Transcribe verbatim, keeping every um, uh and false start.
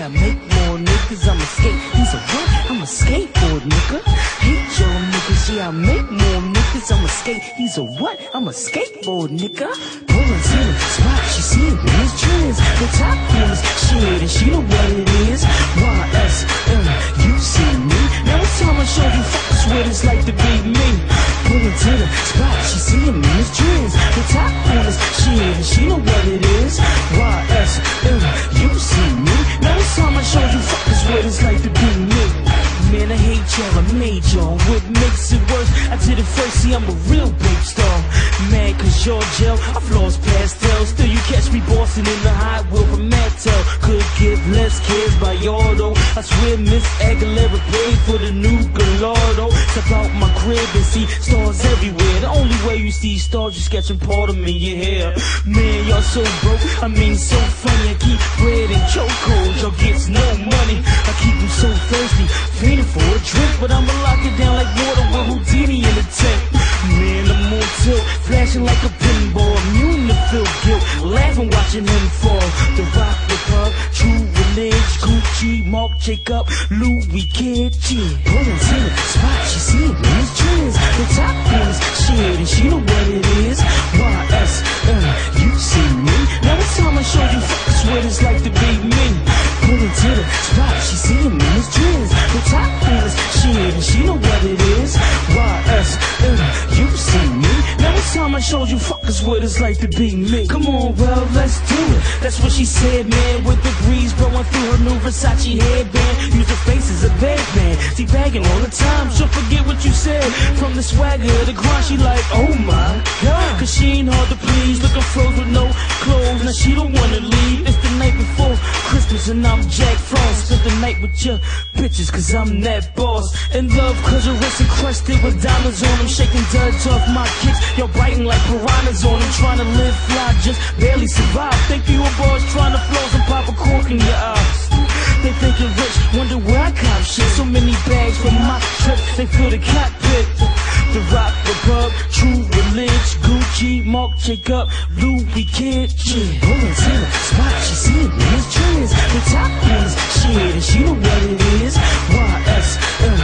I make more niggas. I'm a skate. He's a what? I'm a skateboard nigga. Hate y'all niggas. Yeah, I make more niggas. I'm a skate. He's a what? I'm a skateboard nigga. Pulling to the spot. She see it in his trends. The top corners shit, and she know what it is. Y S M. You see me. Now it's time I show you fuckers what it's like to be me. Pulling to the spot. She see him in his trends. The top corners shit, and she know what it is. Y S M. You see me. Now it's time I show you fuckers what it's like to be me. Man, I hate y'all, I made y'all. What makes it worse? I did it first, see I'm a real big star. Mad cause you're gel, I floss pastels. Still you catch me bossing in the high wheel from Mattel. Could give less kids by y'all though. I swear Miss Aguilera paid for the new Gallardo. Step out my crib and see stars everywhere. The only way you see stars, you sketching part of me, your hair. Man, y'all so broke, I mean so funny. I keep bread and chokeholds, y'all gets no money. I keep them so thirsty, fiending for a drink, but I'ma lock it down like water with Houdini in the tank. Man, I'm on tilt, flashing like a pinball, immune to feel guilt, laughing watching him fall. The Rock, the Pub, True Religion, Gucci, Marc Jacob, Louis Kid, yeah. Pulling to the spot, she see it in his trends. The top corners shit, and she know what it is. Y S M, you see me. Now it's time I show you fuckers what it's like to be me. Pulling to the spot, she see him in his trends. The top corners shit, and she know what it is. Y S M, you see me. Now it's time I showed you fuckers what it's like to be me. Come on, well, let's do it. That's what she said, man. With the breeze blowing through her new Versace headband. Use her face as a bedpan. She bagging all the time. She'll forget what you said. From the swagger, the grind, she like, oh my God. Cause she ain't hard to please. Looking froze with no clothes. Now she don't wanna leave. It's the night before Christmas and I'm Jack Frost. Spent the night with your bitches cause I'm that boss. In love cause her wrist encrusted with diamonds on them. Shaking duds off my kicks. You're biting like piranhas on them. Trying to live fly, just barely survive. Think you a boss trying to floss and pop a cork in your eyes. They thinking rich, wonder where I cop shit. So many bags for my trip, they fill the cockpit. The Rock, the Pub, True Religion, Gucci, Marc Jacob, Louis Kid, yeah. Pulling to the spot, she see it in his trends. The top corners shit, and she know what it is. Y S M,